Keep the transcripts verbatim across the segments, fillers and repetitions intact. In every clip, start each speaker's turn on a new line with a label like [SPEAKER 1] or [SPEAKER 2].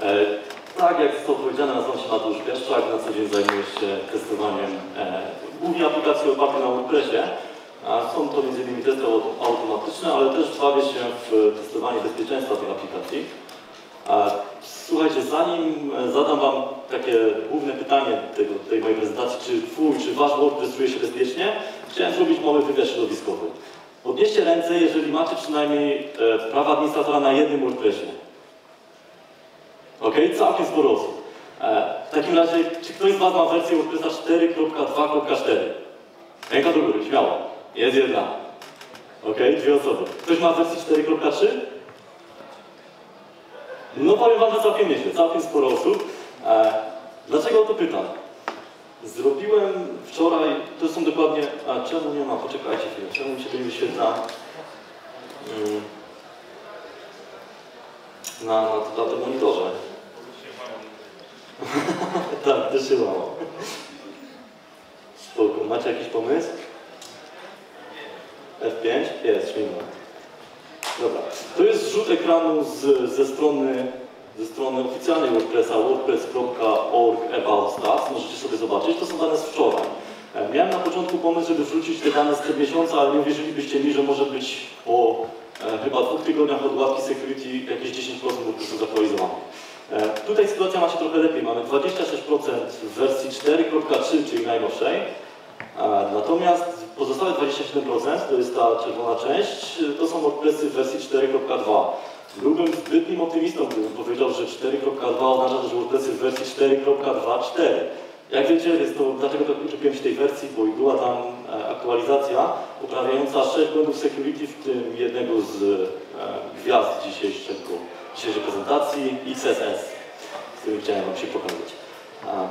[SPEAKER 1] Tak, jak zostało powiedziane, nazywam się Mateusz Pieszczak, na co dzień zajmuję się testowaniem e, głównie aplikacji oparte na WordPressie. A są to między innymi testy automatyczne, ale też bawię się w testowanie bezpieczeństwa tych aplikacji. A, słuchajcie, zanim zadam Wam takie główne pytanie tego, tej mojej prezentacji, czy Twój, czy Wasz WordPress czuje się bezpiecznie, chciałem zrobić mały wywiad środowiskowy. Podnieście ręce, jeżeli macie przynajmniej e, prawa administratora na jednym WordPressie. Ok, całkiem sporo osób. E, w takim razie, czy ktoś z Was ma wersję WordPressa cztery kropka dwa kropka cztery? Ręka do góry, śmiało. Jest jedna. Ok, dwie osoby. Ktoś ma wersję cztery kropka trzy? No powiem Wam, że całkiem nieźle, całkiem sporo osób. E, dlaczego o to pytam? Zrobiłem wczoraj, to są dokładnie... A czemu nie ma? Poczekajcie chwilę, czemu mi się to nie wyświetla? Hmm. Na, na, na tym monitorze. Tak, też się mało. Spoko. Macie jakiś pomysł? F pięć? Jest, śmigło. Dobra. To jest zrzut ekranu z, ze strony ze strony oficjalnej WordPressa, wordpress kropka org about stats. Możecie sobie zobaczyć. To są dane z wczoraj. Miałem na początku pomysł, żeby wrzucić te dane sprzed miesiąca, ale nie uwierzylibyście mi, że może być po e, chyba dwóch tygodniach od łatki security jakieś dziesięć procent WordPressu zaktualizowanych. E, tutaj sytuacja ma się trochę lepiej. Mamy dwadzieścia sześć procent w wersji cztery kropka trzy, czyli najnowszej. E, natomiast pozostałe dwadzieścia siedem procent, to jest ta czerwona część, to są WordPressy w wersji cztery kropka dwa. Byłbym zbytnim optymistą, gdybym powiedział, że cztery kropka dwa oznacza, że WordPressy w wersji cztery kropka dwa kropka cztery. Jak wiecie, jest to, dlaczego tak uczepiłem się tej wersji, bo i była tam e, aktualizacja poprawiająca sześć błędów security, w tym jednego z e, gwiazd dzisiejszego, dzisiejszej prezentacji, X S S, z którym chciałem Wam się pokazać. A.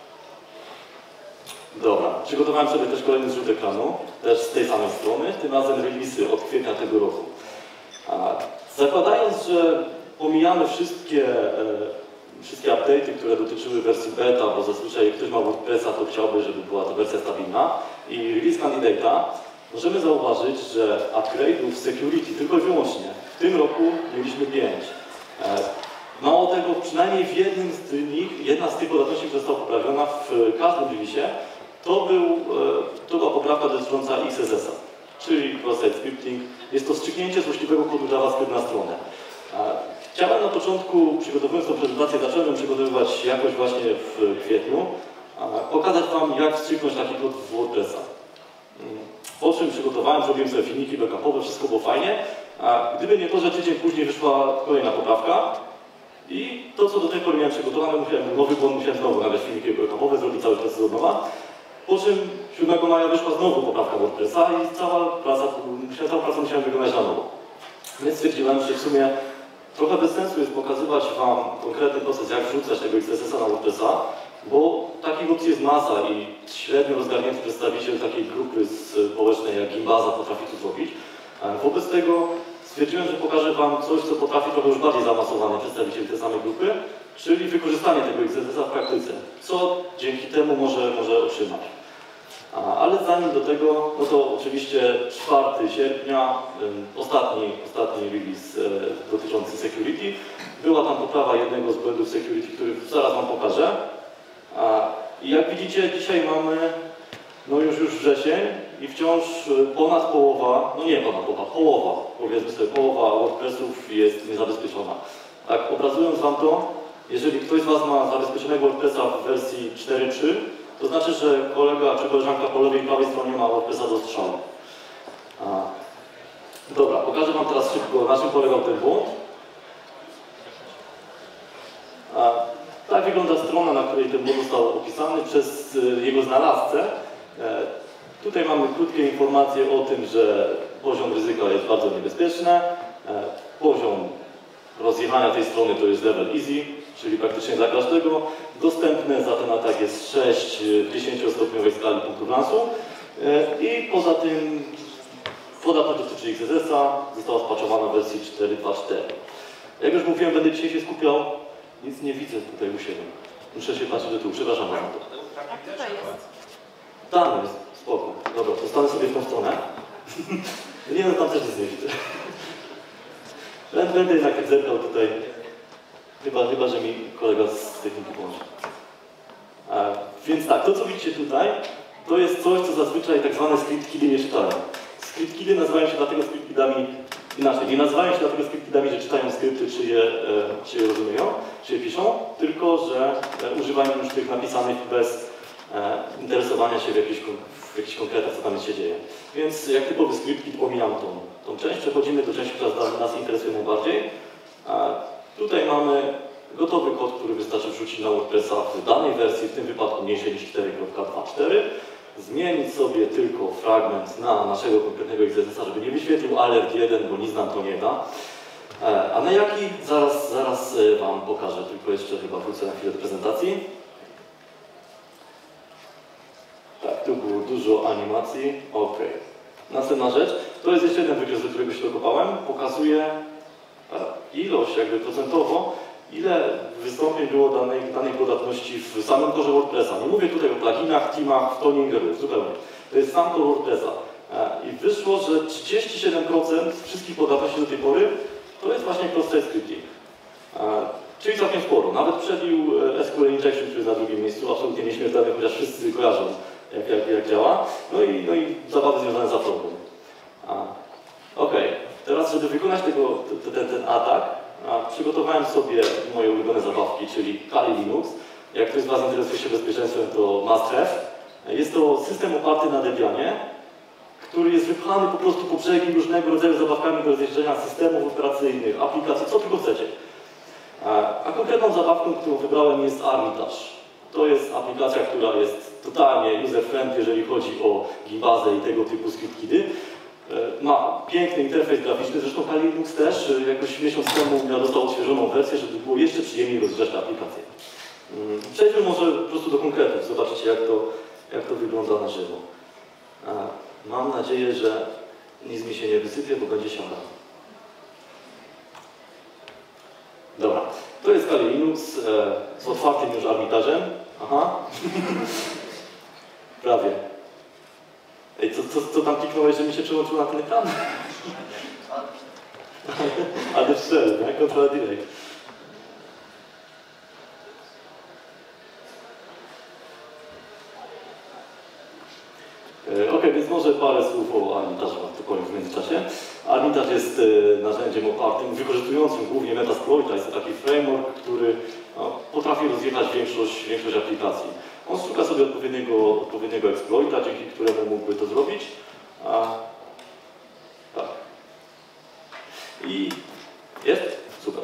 [SPEAKER 1] Dobra, przygotowałem sobie też kolejny zrzut ekranu, też z tej samej strony, tym razem releasy od kwietnia tego roku. A, zakładając, że pomijamy wszystkie e, wszystkie update'y, które dotyczyły wersji beta, bo zazwyczaj jak ktoś ma WordPressa, to chciałby, żeby była to wersja stabilna, i release candidate'a, możemy zauważyć, że upgrade'ów security tylko i wyłącznie w tym roku mieliśmy pięć. E, mało tego, przynajmniej w jednym z nich, jedna z tych podatności, która została poprawiona w każdym release'ie, to, był, e, to była poprawka dotycząca X S S a, czyli cross-site scripting. Jest to strzyknięcie złośliwego kodu JavaScript na stronę. E, Chciałem na początku, przygotowując tę prezentację, zacząłem przygotowywać jakoś właśnie w kwietniu, pokazać Wam, jak wstrzyknąć taki kod w WordPressa. Po czym przygotowałem, zrobiłem sobie filmiki backupowe, wszystko było fajnie, a gdyby nie to, że tydzień później wyszła kolejna poprawka i to, co do tej pory miałem przygotowane, musiałem nowy błąd, musiałem znowu nagrać filmiki backupowe, zrobić cały proces od nowa. Po czym siódmego maja wyszła znowu poprawka WordPressa i cała praca, całą pracę musiałem wykonać na nowo. Więc stwierdziłem, że w sumie trochę bez sensu jest pokazywać Wam konkretny proces, jak wrzucać tego X S S a na WordPressa, bo takich opcji jest masa i średnio rozgarnięty przedstawiciel takiej grupy społecznej jak Gimbaza potrafi to zrobić. Wobec tego stwierdziłem, że pokażę Wam coś, co potrafi trochę już bardziej zaawansowany przedstawiciel tej samej grupy, czyli wykorzystanie tego X S S a w praktyce, co dzięki temu może, może otrzymać. Ale zanim do tego, no to oczywiście czwartego sierpnia, ostatni, ostatni release dotyczący security. Była tam poprawa jednego z błędów security, który zaraz Wam pokażę. I jak widzicie, dzisiaj mamy no już, już wrzesień i wciąż ponad połowa, no nie ponad połowa, połowa, powiedzmy sobie, połowa WordPressów jest niezabezpieczona. Tak, obrazując Wam to, jeżeli ktoś z Was ma zabezpieczonego WordPressa w wersji cztery kropka trzy, to znaczy, że kolega czy koleżanka po lewej i prawej stronie ma WordPressa do strzału. A. Dobra, pokażę Wam teraz szybko, na czym polegał ten błąd. A, tak wygląda strona, na której ten błąd został opisany przez y, jego znalazcę. E, tutaj mamy krótkie informacje o tym, że poziom ryzyka jest bardzo niebezpieczny. E, poziom rozjechania tej strony to jest level easy, czyli praktycznie dla każdego. Dostępne za ten atak jest sześć w dziesięciostopniowej skali punktów lansu. I poza tym podatność dotyczy X S S a, została spaczowana w wersji cztery dwa cztery. Jak już mówiłem, będę dzisiaj się skupiał, nic nie widzę tutaj u siebie. Muszę się patrzeć do tyłu, przepraszam Was za to.
[SPEAKER 2] A tutaj jest.
[SPEAKER 1] Tam jest, spoko. Dobra, to stanę sobie w tą stronę. Nie no, tam też nic nie widzę. Będę jednak jak zerkał tutaj. Chyba, chyba, że mi kolega z techniki pomoże. E, więc tak, to co widzicie tutaj, to jest coś, co zazwyczaj tak zwane script kiddy nie czytają. Script kiddy nazywają się dlatego script kidami inaczej. Nie nazywają się dlatego script kidami, że czytają skrypty, czy je, e, czy je rozumieją, czy je piszą, tylko że e, używają już tych napisanych bez e, interesowania się w jakichś, w jakichś konkretach, co tam się dzieje. Więc jak typowy script kid pomijam tą, tą część, przechodzimy do części, która nas interesuje najbardziej. A tutaj mamy gotowy kod, który wystarczy wrzucić na WordPressa w danej wersji, w tym wypadku mniejszej niż cztery kropka dwa kropka cztery. Zmienić sobie tylko fragment na naszego konkretnego X S S a, żeby nie wyświetlił alert jeden, bo nic nam to nie da. A na jaki? Zaraz, zaraz Wam pokażę, tylko jeszcze chyba wrócę na chwilę do prezentacji. Tak, tu było dużo animacji. Ok. Następna rzecz, to jest jeszcze jeden wykres, do którego się dokopałem. Pokazuje ilość jakby procentowo, ile wystąpień było danej, danej podatności w samym korze WordPressa. Nie mówię tutaj o pluginach, teamach, w to nie ingeruję, zupełnie. To jest sam core WordPressa. I wyszło, że trzydzieści siedem procent wszystkich podatności do tej pory to jest właśnie cross-site scripting. Czyli całkiem sporo. Nawet przebił S Q L Injection, który jest na drugim miejscu, absolutnie nieśmiertelny, chociaż wszyscy kojarzą, jak, jak, jak działa. No i, no i zabawy związane z uploadem. Ok, teraz żeby wykonać tego, ten, ten atak, przygotowałem sobie moje ulubione zabawki, czyli Kali Linux. Jak ktoś z Was interesuje się bezpieczeństwem, to must have. Jest to system oparty na Debianie, który jest wypchany po prostu po brzegi różnego rodzaju zabawkami do rozjeżdżenia systemów operacyjnych, aplikacji, co tylko chcecie. A konkretną zabawką, którą wybrałem, jest Armitage. To jest aplikacja, która jest totalnie user-friendly, jeżeli chodzi o gimbazę i tego typu script kidy. Ma piękny interfejs graficzny, zresztą Kali Linux też jakoś miesiąc temu ja dostał odświeżoną wersję, żeby było jeszcze przyjemniej rozwijać tę aplikację. Przejdźmy może po prostu do konkretów, zobaczycie jak to, jak to wygląda na żywo. Mam nadzieję, że nic mi się nie wysypie, bo będzie siada. Dobra, to jest Kali Linux e, z otwartym już Armitage'em. Aha. Prawie. Ej, co, co, co tam kliknąłeś, że mi się przełączyło na ten ekran? Ale strzel, nie? Control delay. Ok, więc może parę słów o Armitage'u, to powiem w międzyczasie. Armitage jest e, narzędziem opartym, wykorzystującym głównie Metasploita. Jest to taki framework, który no, potrafi rozjechać większość, większość aplikacji. On szuka sobie odpowiedniego, odpowiedniego exploita, dzięki któremu mógłby to zrobić. A, tak. I jest? Super.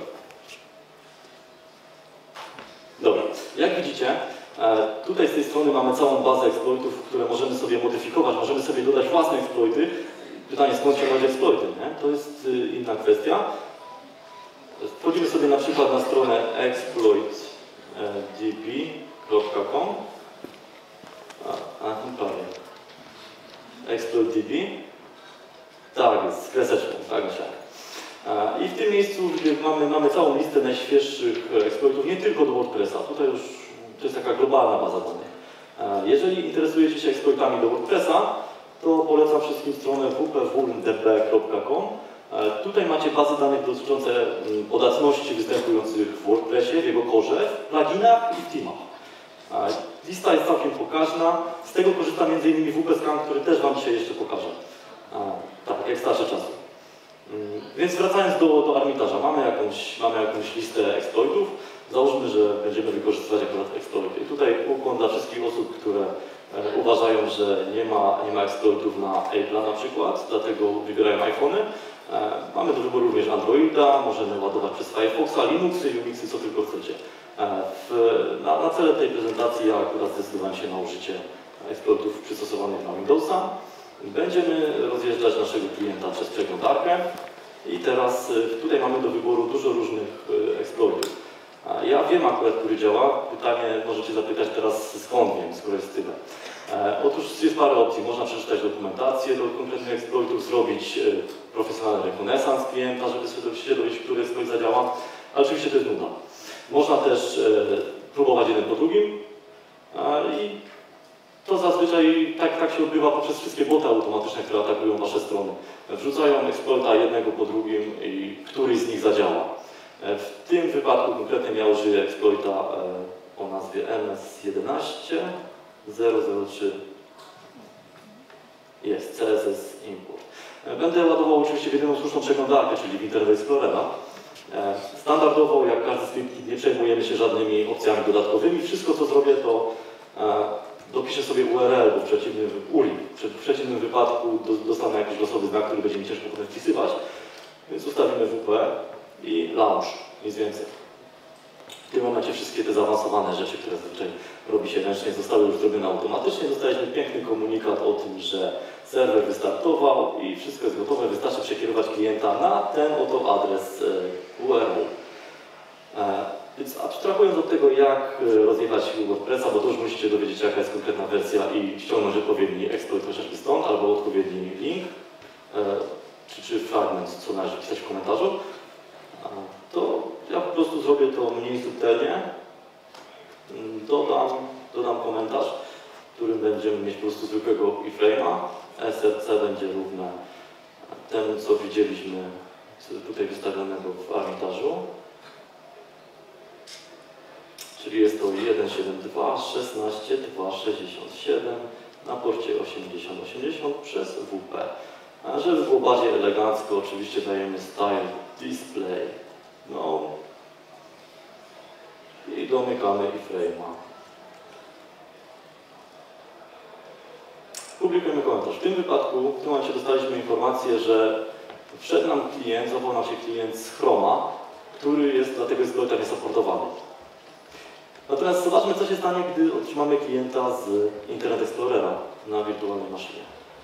[SPEAKER 1] Dobra. Jak widzicie, e, tutaj z tej strony mamy całą bazę exploitów, które możemy sobie modyfikować, możemy sobie dodać własne exploity. Pytanie, skąd się rodzi exploity, nie? To jest y, inna kwestia. Wchodzimy sobie na przykład na stronę exploit d b kropka com. A, a prawie. exploit.db. Tak, jest z kreseczką, tak myślałem. I w tym miejscu mamy, mamy całą listę najświeższych exploitów, nie tylko do WordPressa. Tutaj już to jest taka globalna baza danych. Jeżeli interesujecie się exploitami do WordPressa, to polecam wszystkim stronę w p w d b kropka com. Tutaj macie bazy danych dotyczące podatności występujących w WordPressie, w jego korze, w pluginach i w teamach. Lista jest całkiem pokaźna. Z tego korzysta między innymi W P Scan, który też Wam dzisiaj jeszcze pokażę. Tak, jak starszy czasu. Więc wracając do, do Armitage'a, mamy jakąś, mamy jakąś listę exploitów. Załóżmy, że będziemy wykorzystywać akurat exploity. I tutaj ukłon dla wszystkich osób, które e, uważają, że nie ma, nie ma exploitów na Apple'a na przykład, dlatego wybierają iPhony. E, mamy do wyboru również Androida, możemy ładować przez Firefoxa, Linuxy, Unixy, co tylko chcecie. E, w, na, na cele tej prezentacji ja akurat zdecydowałem się na użycie exploitów przystosowanych na Windowsa. Będziemy rozjeżdżać naszego klienta przez przeglądarkę i teraz tutaj mamy do wyboru dużo różnych exploitów. Ja wiem akurat, który działa. Pytanie możecie zapytać teraz, skąd wiem, skoro jest tyle. Otóż jest parę opcji. Można przeczytać dokumentację do konkretnych exploitów, zrobić profesjonalny rekonesans klienta, żeby się dowiedzieć, który exploit zadziała, ale oczywiście to jest nuda. Można też próbować jeden po drugim i to zazwyczaj tak, tak się odbywa poprzez wszystkie boty automatyczne, które atakują Wasze strony. Wrzucają exploita jednego po drugim i któryś z nich zadziała. W tym wypadku konkretnie ja użyję exploita o nazwie M S jedenaście zero zero trzy. Jest, C S S import. Będę ładował oczywiście w jedyną słuszną przeglądarkę, czyli w Internet Explorera. Standardowo, jak każdy script, nie przejmujemy się żadnymi opcjami dodatkowymi. Wszystko, co zrobię, to dopiszę sobie U R L, bo w przeciwnym, U R I, w przeciwnym wypadku dostanę jakiś losowy znak, który będzie mi ciężko potem wpisywać. Więc ustawimy W P i launch, nic więcej. W tym momencie wszystkie te zaawansowane rzeczy, które zazwyczaj robi się ręcznie, zostały już zrobione automatycznie. Dostaliśmy piękny komunikat o tym, że serwer wystartował i wszystko jest gotowe. Wystarczy przekierować klienta na ten oto adres U R L. Więc abstrahując od tego, jak rozjechać WordPressa, bo to już musicie dowiedzieć, jaka jest konkretna wersja i ściągnąć odpowiedni exploit chociażby stąd, albo odpowiedni link, czy, czy fragment, co należy pisać w komentarzu, to ja po prostu zrobię to mniej subtelnie. Dodam, dodam komentarz, w którym będziemy mieć po prostu zwykłego iframe'a. S R C będzie równe temu, co widzieliśmy tutaj wystawionego w Armitarzu. Czyli jest to jeden siedem dwa szesnaście dwa sześćdziesiąt siedem na porcie osiemdziesiąt osiemdziesiąt przez W P. A żeby było bardziej elegancko, oczywiście dajemy style display. No i domykamy iframe'a. Publikujemy komentarz. W tym wypadku, w tym momencie dostaliśmy informację, że wszedł nam klient, zawołał nam się klient z Chroma, który jest dla tego exploita niesupportowany. Natomiast zobaczmy, co się stanie, gdy otrzymamy klienta z Internet Explorera na wirtualnej maszynie.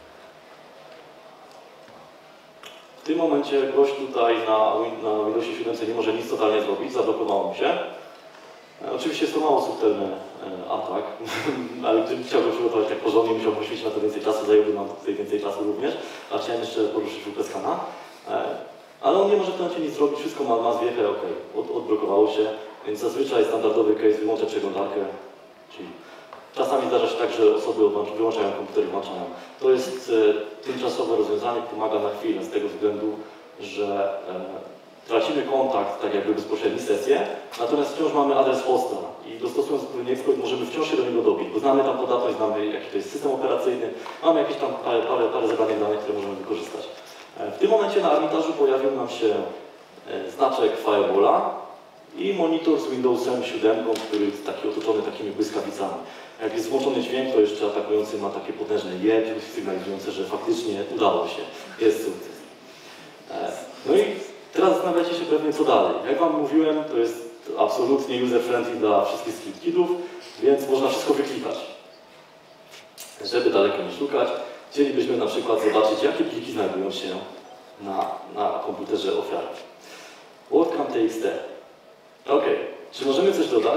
[SPEAKER 1] W tym momencie gość tutaj na, na Windowsie siedem nie może nic totalnie zrobić, zablokowało mu się. Oczywiście jest to mało subtelny atak, ale gdybym chciał go przygotować tak porządnie, musiałbym poświęcić na to więcej czasu, zająłby nam tutaj więcej czasu również, a chciałem jeszcze poruszyć W P Scana. Ale on nie może w tym momencie nic zrobić, wszystko ma, ma zwiechę, ok, Od, odblokowało się, więc zazwyczaj standardowy case wyłącza przeglądarkę, czyli czasami zdarza się tak, że osoby wyłączają komputer i włączają. To jest e, tymczasowe rozwiązanie, pomaga na chwilę z tego względu, że e, tracimy kontakt, tak jakby bezpośredni sesję, natomiast wciąż mamy adres hosta i dostosując odpowiedni exploit możemy wciąż się do niego dobić, bo znamy tam podatność, znamy jaki to jest system operacyjny, mamy jakieś tam parę, parę, parę zebranych danych, które możemy wykorzystać. E, w tym momencie na Armitarzu pojawił nam się e, znaczek firewalla i monitor z Windowsem siedem, który jest taki otoczony takimi błyskawicami. Jak jest włączony dźwięk, to jeszcze atakujący ma takie potężne je, sygnalizujące, że faktycznie udało się. Jest sukces. No i teraz zastanawiacie się pewnie, co dalej. Jak Wam mówiłem, to jest absolutnie user-friendly dla wszystkich script-kidów, więc można wszystko wyklikać. Żeby daleko nie szukać, chcielibyśmy na przykład zobaczyć, jakie pliki znajdują się na, na komputerze ofiary. WordCamp.txt. Ok, czy możemy coś dodać?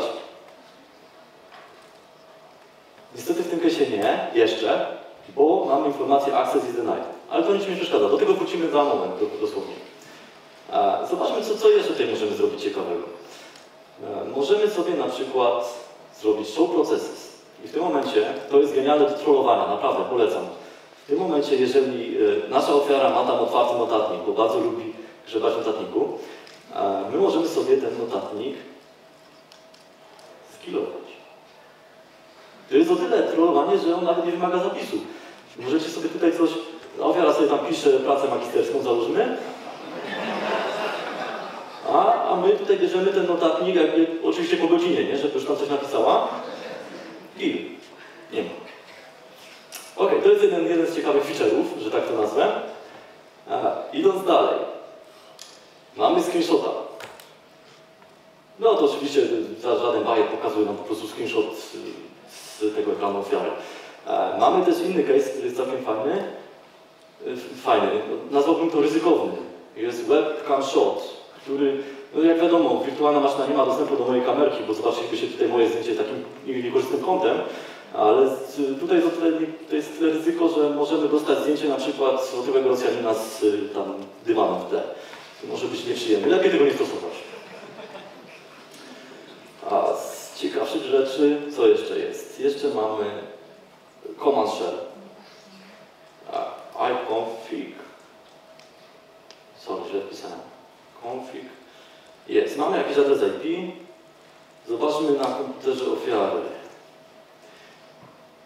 [SPEAKER 1] Niestety w tym case'ie nie, jeszcze, bo mamy informację access is denied. Ale to nic nie przeszkadza, do tego wrócimy za moment, dosłownie. Zobaczmy, co, co jeszcze tutaj możemy zrobić ciekawego. Możemy sobie na przykład zrobić show processes. I w tym momencie, to jest genialne do trollowania, naprawdę, polecam. W tym momencie, jeżeli nasza ofiara ma tam otwarty notatnik, bo bardzo lubi grzebać w notatniku, my możemy sobie ten notatnik skillować. To jest o tyle trollowanie, że on nawet nie wymaga zapisu. Możecie sobie tutaj coś, ofiara sobie tam pisze pracę magisterską, załóżmy, a, a my tutaj bierzemy ten notatnik, jakby, oczywiście po godzinie, nie? Żeby już tam coś napisała i nie ma. Ok, to jest jeden, jeden z ciekawych feature'ów, że tak to nazwę. A, idąc dalej, mamy screenshota. No to oczywiście żaden bajer pokazuje nam po prostu screenshot z tego ekranu ofiary. E, mamy też inny case, który jest całkiem fajny. E, fajny, nazwałbym to ryzykowny. Jest webcam shot, który, no jak wiadomo, wirtualna maszyna nie ma dostępu do mojej kamerki, bo zobaczylibyście tutaj moje zdjęcie takim niekorzystnym kątem, ale tutaj jest, to jest tyle ryzyko, że możemy dostać zdjęcie na przykład złotego Rosjanina z tam dywanem w tle. To może być nieprzyjemne. Lepiej tego nie stosować. A z ciekawszych rzeczy, co jeszcze jest? Jeszcze mamy command shell. iConfig. Sorry, źle wpisałem. Config. Jest.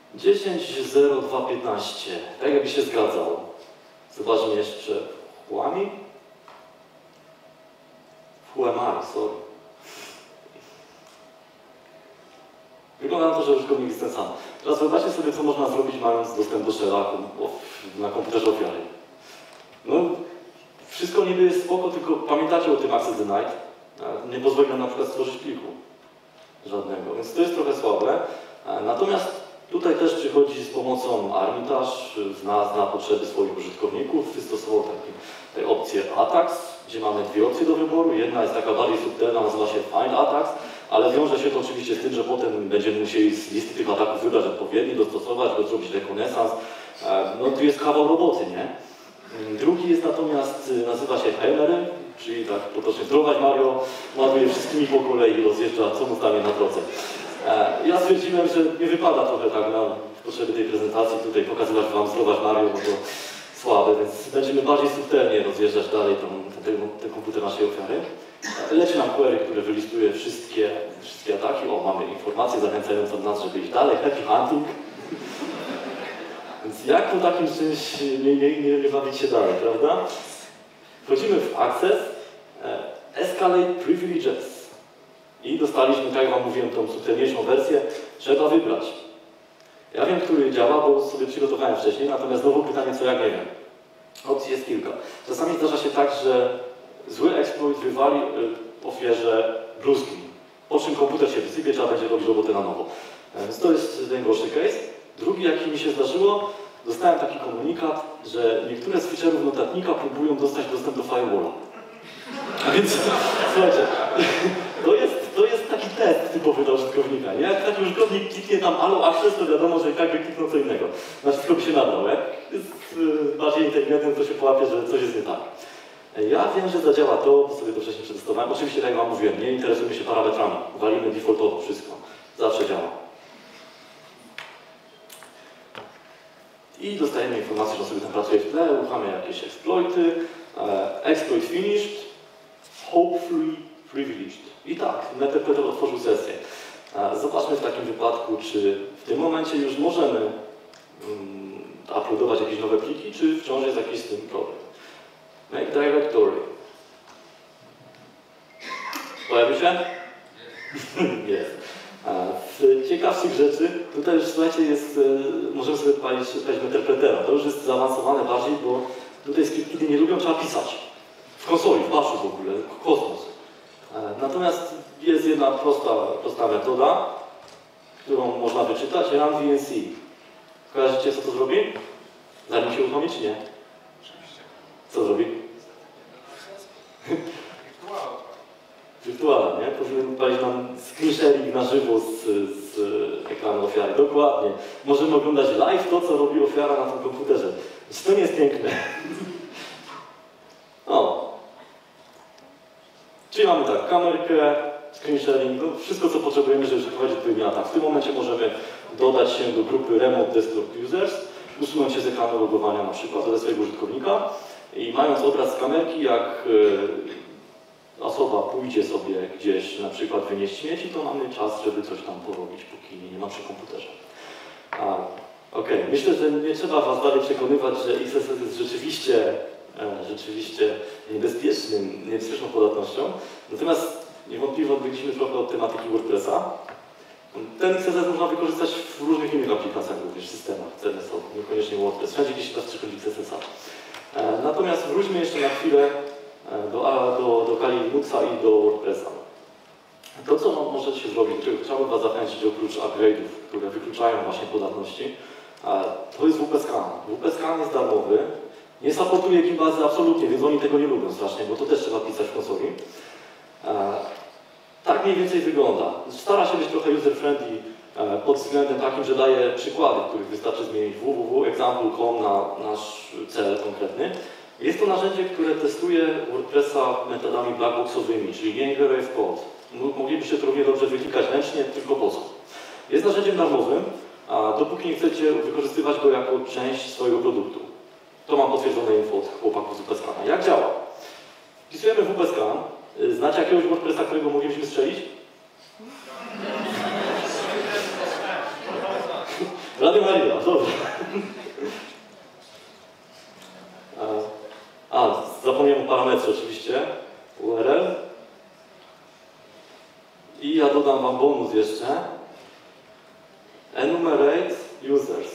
[SPEAKER 1] dziesięć zero dwa piętnaście. Tak jakby się zgadzał. Zobaczmy jeszcze. Huami? Huamari, sorry. Wygląda na to, że użytkownik jest ten sam. Teraz wyobraźcie sobie, co można zrobić, mając dostęp do shell'a na komputerze ofiary. No, wszystko niby jest spoko, tylko pamiętacie o tym Access Denied. Nie pozwoli nam na przykład stworzyć pliku żadnego, więc to jest trochę słabe. Natomiast tutaj też przychodzi z pomocą Armitage, zna, zna potrzeby swoich użytkowników, wystosował takie opcję Attacks, gdzie mamy dwie opcje do wyboru. Jedna jest taka bardziej subtelna, nazywa się Find Attacks, ale wiąże się to oczywiście z tym, że potem będziemy musieli z listy tych ataków wybrać odpowiedni, dostosować go, zrobić rekonesans. No tu jest kawał roboty, nie? Drugi jest natomiast, nazywa się Heimerem, czyli tak potocznie zdrować Mario, ładuje wszystkimi po kolei i rozjeżdża, co mu stanie na drodze. Ja stwierdziłem, że nie wypada trochę tak na potrzeby tej prezentacji tutaj pokazywać wam zdrować Mario, bo to słabe, więc będziemy bardziej subtelnie rozjeżdżać dalej ten, ten, ten komputer naszej ofiary. Leci nam query, które wylistuje wszystkie, wszystkie ataki. O, mamy informacje zachęcające nas, żeby iść dalej. Happy hunting. Więc jak po takim czymś nie, nie, nie, nie bawić się dalej, prawda? Wchodzimy w Access, e, Escalate Privileges i dostaliśmy, tak jak wam mówiłem, tą subtelniejszą wersję. Trzeba wybrać. Ja wiem, który działa, bo sobie przygotowałem wcześniej, natomiast znowu pytanie, co jak nie wiem. Opcji jest kilka. Czasami zdarza się tak, że zły exploit wywali y, ofierze blue screen, po czym komputer się wysypie, trzeba będzie robić robotę na nowo. Więc to jest najgorszy case. Drugi, jaki mi się zdarzyło, dostałem taki komunikat, że niektóre z feature'ów notatnika próbują dostać dostęp do firewalla. A więc, słuchajcie, to jest, to jest taki test typowy dla użytkownika. Nie? Jak taki użytkownik kliknie tam allo access, to wiadomo, że jakby kliknął co innego. Na wszystko by się nabrał. Jak jest y, bardziej inteligentny, to się połapie, że coś jest nie tak. Ja wiem, że zadziała to, bo sobie to wcześniej przetestowałem. Oczywiście, tak jak wam mówiłem, nie interesujemy się parametrami. Walimy defaultowo wszystko. Zawsze działa. I dostajemy informację, że sobie tam pracuje w tle, uruchamia jakieś exploity. E, exploit finished, hopefully privileged. I tak, Neterpreter otworzył sesję. E, zobaczmy w takim wypadku, czy w tym momencie już możemy um, uploadować jakieś nowe pliki, czy wciąż jest jakiś z tym problem. Make directory. Pojawił się? Jest. Z ciekawszych rzeczy, tutaj już słuchajcie, jest, możemy sobie palić Neterpretera. To już jest zaawansowane bardziej, bo tutaj skrypty nie lubią, trzeba pisać. W konsoli, w baszu w ogóle, kosmos. Natomiast jest jedna prosta, prosta metoda, którą można wyczytać, run V N C. Kojarzycie, co to zrobi? Zanim się uruchomi, czy nie? Co zrobi? Wirtualna, nie? Powinien palić nam screen sharing na żywo z, z ekranu ofiary. Dokładnie. Możemy oglądać live to, co robi ofiara na tym komputerze. Czy to nie jest piękne? O. Czyli mamy tak, kamerkę, screen sharing, no wszystko, co potrzebujemy, żeby prowadzić odpowiedni atak. W tym momencie możemy dodać się do grupy Remote Desktop Users, usunąć się z ekranu logowania na przykład do swojego użytkownika i mając obraz z kamerki, jak y, osoba pójdzie sobie gdzieś na przykład wynieść śmieci, to mamy czas, żeby coś tam porobić, póki nie ma przy komputerze. Okej, okay. Myślę, że nie trzeba was dalej przekonywać, że X S S jest rzeczywiście, e, rzeczywiście niebezpiecznym, niebezpieczną podatnością. Natomiast niewątpliwie odbyliśmy trochę od tematyki WordPressa. Ten X S S można wykorzystać w różnych innych aplikacjach, również w systemach C M S owych, niekoniecznie WordPress, wszędzie gdzieś da przychodzi X S S a. E, natomiast wróćmy jeszcze na chwilę do, do, do kali Linuxa i do WordPressa. To, co możecie zrobić, czego chciałbym was zachęcić oprócz upgrade'ów, które wykluczają właśnie podatności, to jest W P Scan. W P Scan jest darmowy, nie supportuje Gimbazy absolutnie, więc oni tego nie lubią strasznie, bo to też trzeba pisać w konsoli. Tak mniej więcej wygląda. Stara się być trochę user-friendly pod względem takim, że daje przykłady, których wystarczy zmienić www example kropka com na nasz cel konkretny. Jest to narzędzie, które testuje WordPressa metodami blackboxowymi, czyli nie ingeruje w kod. Moglibyście to równie dobrze wyklikać ręcznie, tylko po co. Jest narzędziem darmowym, a dopóki nie chcecie wykorzystywać go jako część swojego produktu. To mam potwierdzone info od chłopaków z W P Scana. Jak działa? Wpisujemy W P Scan. Znacie jakiegoś WordPressa, którego moglibyśmy strzelić? Radio Maria, dobrze. A, zapomniałem o parametrze oczywiście, U R L. I ja dodam wam bonus jeszcze. Enumerate users.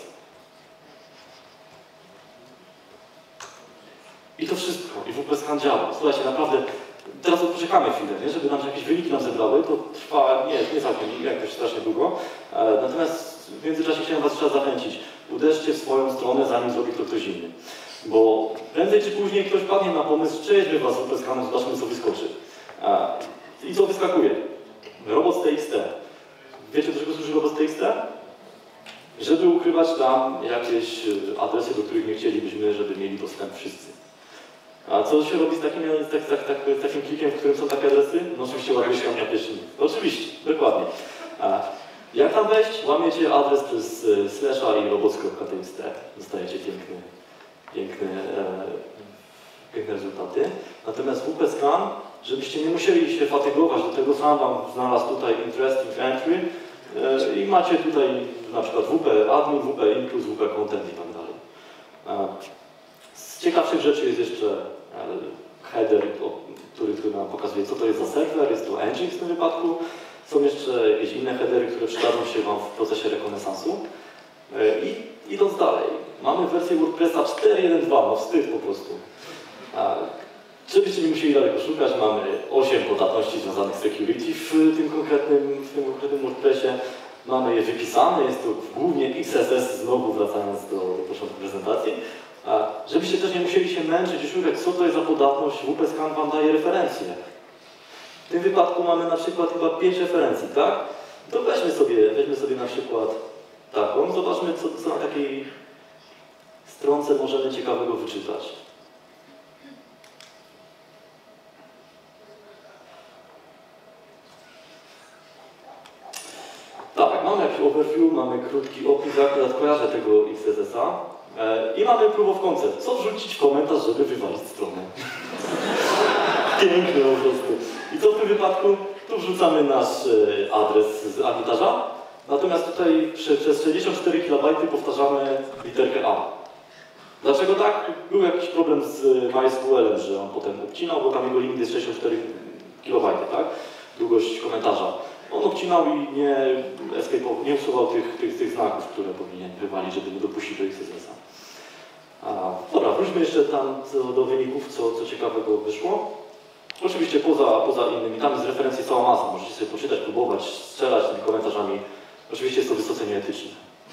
[SPEAKER 1] I to wszystko. I W P Scan działa. Słuchajcie, naprawdę, teraz poczekamy chwilę, nie? Żeby nam się jakieś wyniki nam zebrały. To trwa nie, nie całkiem jakoś strasznie długo. E, natomiast w międzyczasie chciałem was trzeba zachęcić. Uderzcie w swoją stronę, zanim zrobi to ktoś inny. Bo prędzej czy później ktoś padnie na pomysł, przejedźmy was W P Scanem, zobaczmy co wyskoczy. E, I co wyskakuje? Robots.txt. Wiecie, do czego służy Robots.txt? Żeby ukrywać tam jakieś adresy, do których nie chcielibyśmy, żeby mieli dostęp wszyscy. A co się robi z takim, z, tak, tak, tak, z takim klikiem, w którym są takie adresy? No oczywiście ładujesz tam na pierwszy link. Oczywiście, dokładnie. A jak tam wejść? Łamiecie adres przez e, slasha i robots.txt. Dostajecie piękne, piękne, e, piękne rezultaty. Natomiast W P Scan, żebyście nie musieli się fatygować, do tego sam wam znalazł tutaj interesting entry e, i macie tutaj na przykład W P admin, W P include, W P content i tak dalej. E, z ciekawszych rzeczy jest jeszcze e, header, który, który nam pokazuje, co to jest za serwer, jest to engine w tym wypadku. Są jeszcze jakieś inne headery, które przydadzą się wam w procesie rekonesansu. E, I idąc dalej, mamy wersję WordPressa cztery jeden dwa, no wstyd po prostu. E, Żebyście nie musieli daleko szukać, mamy osiem podatności związanych z security w tym konkretnym, w tym konkretnym WordPressie. Mamy je wypisane, jest to głównie X S S, znowu wracając do, do początku prezentacji. A żebyście też nie musieli się męczyć i szukać, co to jest za podatność, W P Scan wam daje referencje. W tym wypadku mamy na przykład chyba pięć referencji, tak? To weźmy sobie, weźmy sobie na przykład taką, zobaczmy, co, co na takiej stronce możemy ciekawego wyczytać. Tak, mamy jakiś overview, mamy krótki opis, akurat kojarzę tego X S S-a e, i mamy proof of concept. Co wrzucić w komentarz, żeby wywalić stronę? Piękne po prostu. I co w tym wypadku? Tu wrzucamy nasz e, adres z arbitraża, natomiast tutaj przy, przez sześćdziesiąt cztery kilobajty powtarzamy literkę A. Dlaczego tak? Był jakiś problem z MySQL-em, że on potem obcinał, bo tam jego limit jest sześćdziesiąt cztery kilobajty, tak? Długość komentarza. On obcinał i nie, escape, nie usuwał tych, tych, tych znaków, które powinien wywalić, żeby nie dopuścić do X S S-a. Dobra, wróćmy jeszcze tam do, do wyników, co, co ciekawego wyszło. Oczywiście poza, poza innymi, tam jest referencji cała masa, możecie sobie poczytać, próbować, strzelać tymi komentarzami. Oczywiście jest to wysoce nieetyczne.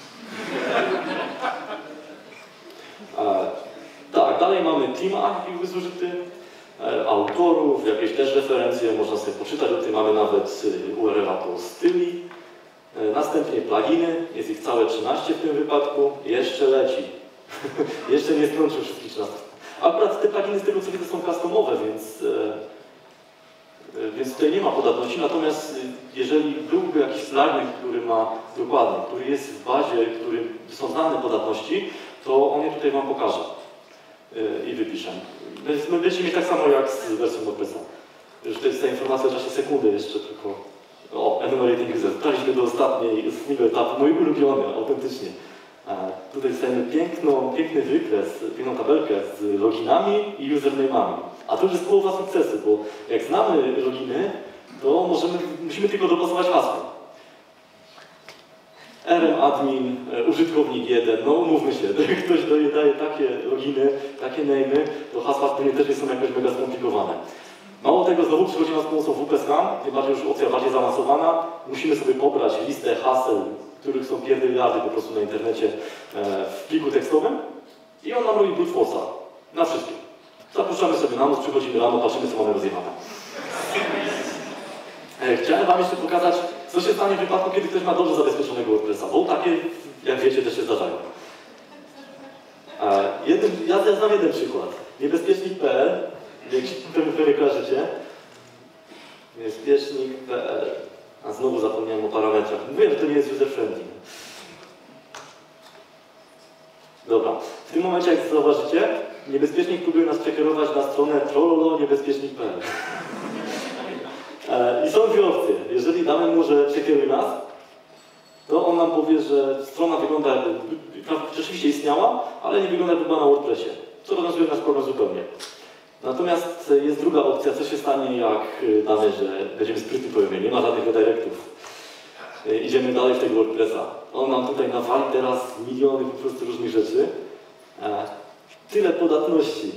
[SPEAKER 1] e, tak, dalej mamy team archive zużyty. Autorów, jakieś też referencje, można sobie poczytać o tym, mamy nawet U R L-a po styli. Następnie pluginy, jest ich całe trzynaście w tym wypadku, jeszcze leci. Jeszcze nie skończył wszystkich trzynaście. Akurat te pluginy z tego co widzę są customowe, więc, więc tutaj nie ma podatności, natomiast jeżeli byłby jakiś plugin, który ma dokładnie, który jest w bazie, który są znane podatności, to on je tutaj wam pokaże i wypiszę. Będziecie mieć tak samo jak z wersją WordPressa. Już to jest ta informacja w czasie sekundy jeszcze tylko. O, enumerating user. Dotarliśmy do ostatniego etapu, mój ulubiony, autentycznie. A tutaj dostajemy piękną, piękny wykres, piękną tabelkę z loginami i username'ami. A to już jest połowa sukcesu, bo jak znamy loginy, to możemy, musimy tylko dopasować hasło. R M admin, użytkownik jeden, no umówmy się, ktoś daje, daje takie loginy, takie name'y, to hasła pewnie też nie są jakoś mega skomplikowane. Mało tego, znowu przychodzi nas pomocą W P Scan, tym bardziej już opcja bardziej zaawansowana, musimy sobie pobrać listę haseł, których są pierdyliardy po prostu na internecie w pliku tekstowym i on nam robi brute force'a na wszystkim. Zapuszczamy sobie na noc, przychodzimy rano, patrzymy co mamy rozjechane. Chciałem wam jeszcze pokazać, co się stanie w wypadku, kiedy ktoś ma dobrze zabezpieczonego WordPressa, bo takie, jak wiecie, też się zdarzają. Jeden, ja, ja znam jeden przykład. Niebezpiecznik kropka p l, jak pewnie kojarzycie. Niebezpiecznik kropka p l. A znowu zapomniałem o parametrach. Mówiłem, że to nie jest user-friendly. Dobra. W tym momencie, jak zauważycie, niebezpiecznik próbuje nas przekierować na stronę trollolo niebezpiecznik kropka p l. I są dwie opcje. Jeżeli damy mu, że przekieruj nas, to on nam powie, że strona wygląda jakby, rzeczywiście istniała, ale nie wygląda jakby była na WordPressie, co rozwiązuje nasz problem zupełnie. Natomiast jest druga opcja, co się stanie, jak damy, że będziemy sprytni, powiemy, nie ma żadnych redirectów. Idziemy dalej w tego WordPressa. On nam tutaj nawali teraz miliony po prostu różnych rzeczy. E, tyle podatności.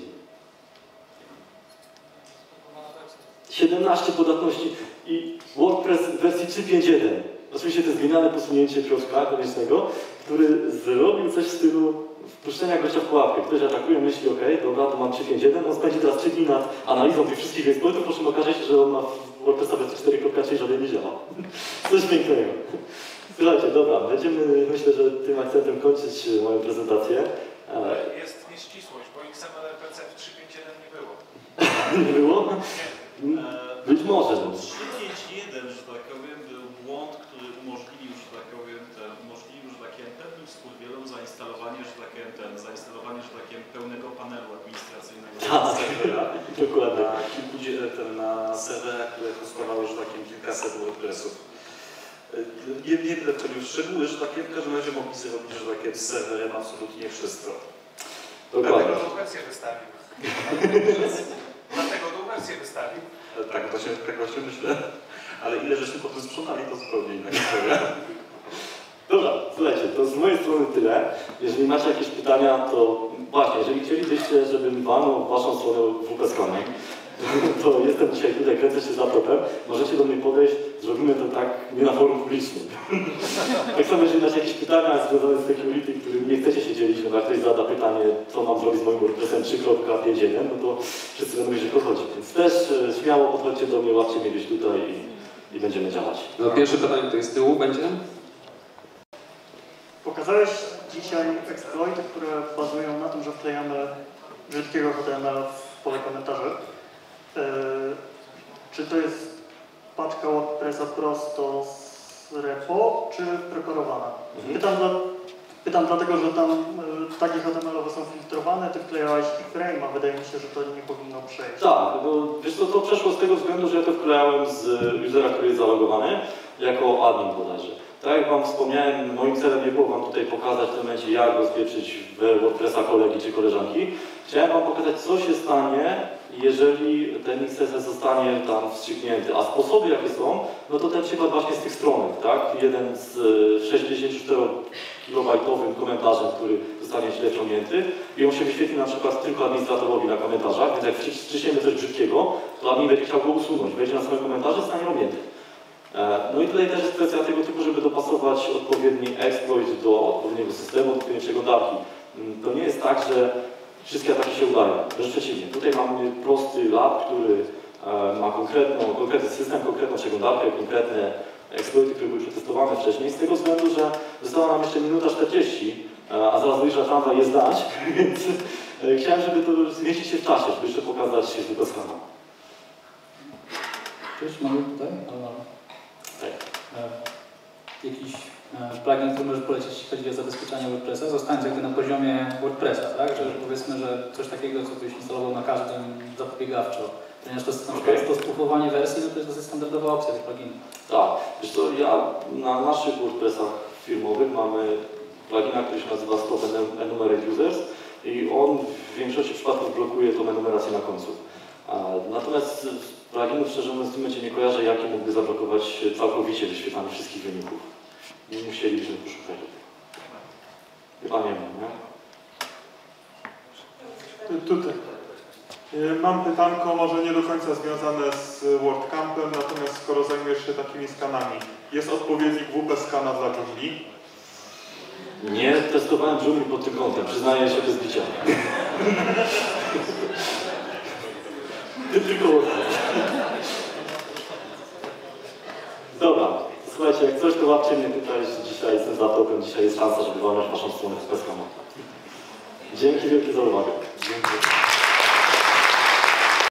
[SPEAKER 1] siedemnaście podatności i WordPress w wersji trzy pięć jeden. Oczywiście to jest genialne posunięcie Piotrka Koniecznego, który zrobił coś w stylu wpuszczenia gościa w pułapkę. Ktoś atakuje, myśli, ok, dobra, to mam trzy pięć jeden, on spędzi teraz trzy dni nad analizą tych wszystkich eksploitów, po czym okaże się, że on ma w WordPressa wersji cztery kropka trzy i żaden nie działa. Coś pięknego. Słuchajcie, dobra, będziemy, myślę, że tym akcentem kończyć moją prezentację.
[SPEAKER 2] Ale jest nieścisłość, bo X M L R P C w trzy pięć jeden nie było.
[SPEAKER 1] Nie było?
[SPEAKER 2] Nie.
[SPEAKER 1] Być może.
[SPEAKER 3] trzy pięć jeden, że tak powiem, był błąd, który umożliwił, że tak powiem, ten, umożliwił, że tak powiem, pewnym skurwielom zainstalowanie, że tak powiem, ten, zainstalowanie, że tak powiem, pełnego panelu administracyjnego
[SPEAKER 1] Tak,
[SPEAKER 3] na serwera.
[SPEAKER 1] dokładnie.
[SPEAKER 3] Na kilku, ten, na serwerach, które hostowały, że tak powiem, kilkaset WordPressów. Nie, nie będę wchodził w szczegóły, że tak powiem, w każdym razie mogli zrobić, że tak powiem, z serwerem absolutnie wszystko.
[SPEAKER 2] Dlatego tą wersję wystawił. Dlatego tą wersję wystawił.
[SPEAKER 3] Tak właśnie, tak właśnie myślę. Ale ile żeśmy potem sprzątali, to zupełnie inna historia.
[SPEAKER 1] Dobra, słuchajcie, to z mojej strony tyle. Jeżeli macie jakieś pytania, to właśnie, jeżeli chcielibyście, żebym walnął waszą stronę W P Scanem, to jestem dzisiaj tutaj, kręcę się z laptopem, możecie do mnie podejść, zrobimy to tak nie na forum publicznym. Tak samo, jeżeli macie jakieś pytania związane z security, którym nie chcecie się dzielić, no jak ktoś zada pytanie, co mam zrobić z moim WordPressem trzy kropka pięć jeden, no to wszyscy będą wiedzieć, o co chodzi. Więc też e, śmiało podchodźcie do mnie, łapcie mnie gdzieś tutaj i, i będziemy działać.
[SPEAKER 4] No, pierwsze pytanie tutaj z tyłu będzie.
[SPEAKER 5] Pokazałeś dzisiaj exploity, które bazują na tym, że wklejamy brzydkiego H T M L w pole komentarzy. Yy, czy to jest paczka WordPressa prosto z repo, czy preparowana?
[SPEAKER 1] Mhm.
[SPEAKER 5] Pytam, dla, pytam dlatego, że tam yy, takie H T M L-owe są filtrowane, ty wklejałeś iframe, a wydaje mi się, że to nie powinno przejść.
[SPEAKER 1] Tak, no, wiesz co, to przeszło z tego względu, że ja to wklejałem z usera, który jest zalogowany, jako admin bodajże. Tak jak wam wspomniałem, moim celem nie było wam tutaj pokazać w tym momencie, jak rozpieprzyć WordPressa kolegi czy koleżanki. Chciałem wam pokazać, co się stanie, jeżeli ten X S S zostanie tam wstrzyknięty. A sposoby, jakie są, no to ten przykład właśnie z tych stronek, tak? Jeden z sześćdziesięcioczterokilobajtowym komentarzem, który zostanie źle wciągnięty i on się wyświetli na przykład tylko administratorowi na komentarzach, więc jak wciśniemy coś brzydkiego, to admin będzie chciał go usunąć, wejdzie na swoje komentarze, zostanie romnięty. No i tutaj też jest kwestia tego typu, żeby dopasować odpowiedni exploit do odpowiedniego systemu, do odpowiedniej przeglądarki. To nie jest tak, że wszystkie ataki się udają. Wręcz przeciwnie. Tutaj mamy prosty lab, który ma konkretną, konkretny system, konkretną przeglądarkę, konkretne exploity, które były przetestowane wcześniej, z tego względu, że została nam jeszcze minuta czterdzieści, a zaraz wyjrza Trumpa je zdać, więc chciałem, żeby to zmieścić się w czasie, żeby jeszcze pokazać się z Scana.
[SPEAKER 6] Cześć, mamy tutaj?
[SPEAKER 1] Tak.
[SPEAKER 6] E, jakiś e, plugin, który możesz polecić, jeśli chodzi o zabezpieczanie WordPressa, zostając jakby na poziomie WordPressa, tak? Że, że powiedzmy, że coś takiego, co byś instalował na każdym zapobiegawczo, ponieważ to jest na przykład okay. to spróbowanie wersji, no to jest dosyć standardowa opcja tych pluginów.
[SPEAKER 1] Tak, wiesz co, ja na naszych WordPressach firmowych mamy plugina, który się nazywa Stop Enumerate Users i on w większości przypadków blokuje tą enumerację na końcu. Natomiast pluginów, szczerze mówiąc, w tym momencie nie kojarzę, jaki mógłby zablokować całkowicie wyświetlanie wszystkich wyników. Nie musielibyśmy poszukać do tego. Chyba nie wiem, nie?
[SPEAKER 7] Tutaj. Mam pytanko, może nie do końca związane z WordCampem, natomiast skoro zajmujesz się takimi skanami, jest odpowiednik W P Scana dla Joomla?
[SPEAKER 1] Nie testowałem Joomla pod tym kątem, przyznaję się bez bicia. Tylko dobra, słuchajcie, jak coś, to łapcie mnie tutaj, dzisiaj jestem z laptopem, dzisiaj jest szansa, żeby walnąć waszą stronę w P Scana. Dzięki wielkie za uwagę. Dzięki.